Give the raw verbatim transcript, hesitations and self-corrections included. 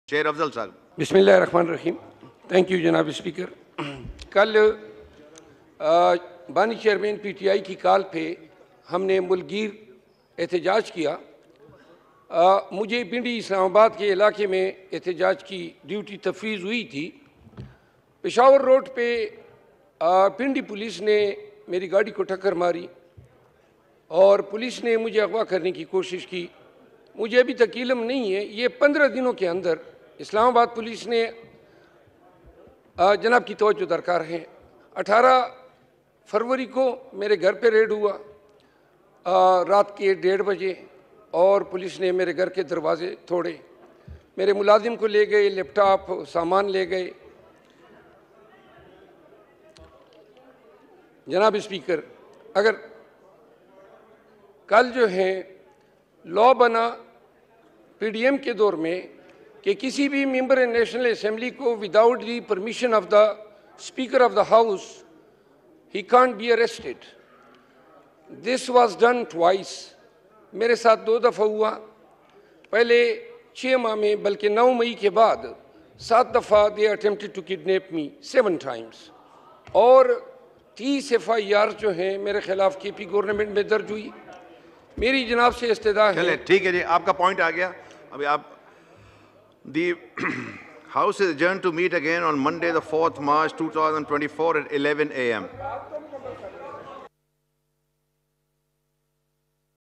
शेर अफजल साहब। बिस्मिल्लाहिर्रहमानिर्रहीम। थैंक यू जनाब स्पीकर। कल बानी चेयरमैन पीटीआई की कॉल पे हमने मुल्कगीर एहतजाज किया। आ, मुझे पिंडी इस्लामाबाद के इलाके में एहतजाज की ड्यूटी तफवीज़ हुई थी। पेशावर रोड पे आ, पिंडी पुलिस ने मेरी गाड़ी को टक्कर मारी और पुलिस ने मुझे अगवा करने की कोशिश की। मुझे अभी तक इल्म नहीं है, ये पंद्रह दिनों के अंदर इस्लामाबाद पुलिस ने आ, जनाब की तवज्जो दरकार है। अठारह फरवरी को मेरे घर पे रेड हुआ आ, रात के डेढ़ बजे और पुलिस ने मेरे घर के दरवाजे तोड़े। मेरे मुलाजिम को ले गए, लैपटॉप सामान ले गए। जनाब स्पीकर, अगर कल जो है लॉ बना पीडीएम के दौर में कि किसी भी मेंबर नेशनल असेंबली को without the permission of the speaker of the house he can't be arrested. This was done twice. मेरे साथ दो दफ़ा हुआ, पहले छः माह में, बल्कि नौ मई के बाद सात दफ़ा they attempted to kidnap me seven times. और तीस एफ आई आर जो हैं मेरे खिलाफ के पी गवर्नमेंट में दर्ज हुई। मेरी जनाब से इस्तदा है। ठीक है जी, आपका पॉइंट आ गया। अभी आप the house is adjourned to meet again on Monday the fourth March two thousand twenty-four at eleven A M